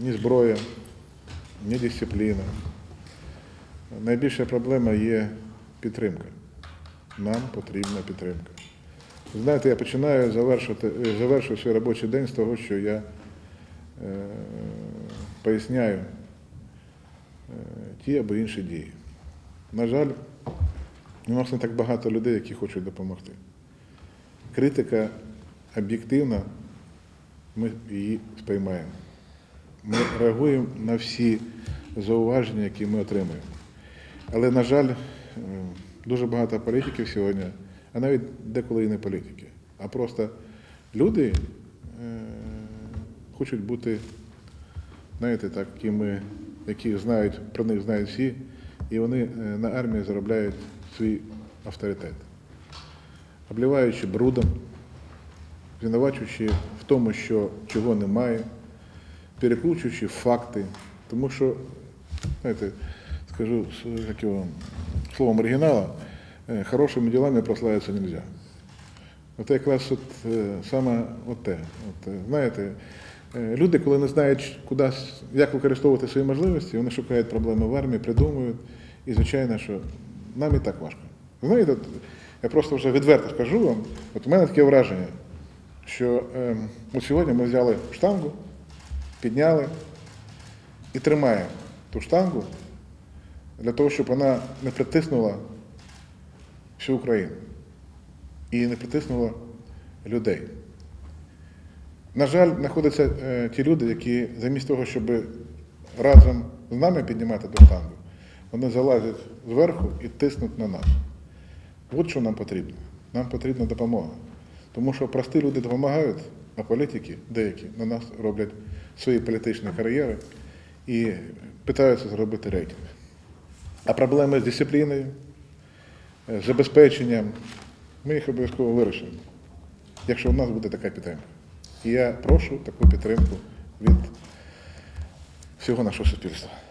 ні зброя, ні дисципліна. Найбільша проблема є підтримка. Нам потрібна підтримка. Знаєте, я завершую свій робочий день з того, що я поясняю ті або інші дії. На жаль, у нас не так багато людей, які хочуть допомогти. Критика об'єктивна, ми її сприймаємо. Ми реагуємо на всі зауваження, які ми отримуємо. Але, на жаль, дуже багато політиків сьогодні, а навіть деколи і не політики, а просто люди хочуть бути, знаєте, такими, які знають, про них знають всі, і вони на армії заробляють свій авторитет, обливаючи брудом, звинувачуючи в тому, що чого немає, перекручуючи факти. Тому що, знаєте, скажу словом оригінала, хорошими ділами прославитися не можна. Це якраз саме те. Знаєте, люди, коли не знають, як використовувати свої можливості, вони шукають проблеми в армії, придумують. І, звичайно, що нам і так важко. Знаєте, я просто вже відверто скажу вам, у мене таке враження, що сьогодні ми взяли штангу, підняли і тримаємо ту штангу для того, щоб вона не притиснула всю Україну і не притиснула людей. На жаль, знаходяться ті люди, які замість того, щоб разом з нами піднімати ту штангу, вони залазять зверху і тиснуть на нас. От що нам потрібно. Нам потрібна допомога. Тому що прості люди допомагають, а політики деякі на нас роблять свої політичні кар'єри і питаються зробити рейтинг. А проблеми з дисципліною, з забезпеченням, ми їх обов'язково вирішимо, якщо в нас буде така підтримка. І я прошу таку підтримку від всього нашого суспільства.